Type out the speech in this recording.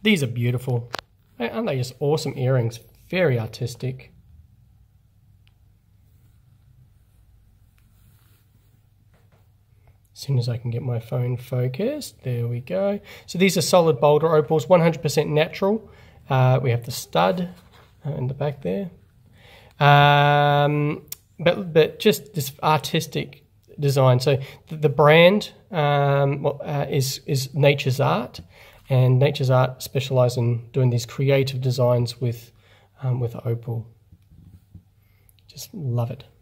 These are beautiful. Aren't they just awesome earrings? Very artistic. As soon as I can get my phone focused, there we go. So these are solid boulder opals, 100% natural. We have the stud in the back there. But just this artistic design. So the brand is Nature's Art, and Nature's Art specialise in doing these creative designs with opal. Just love it.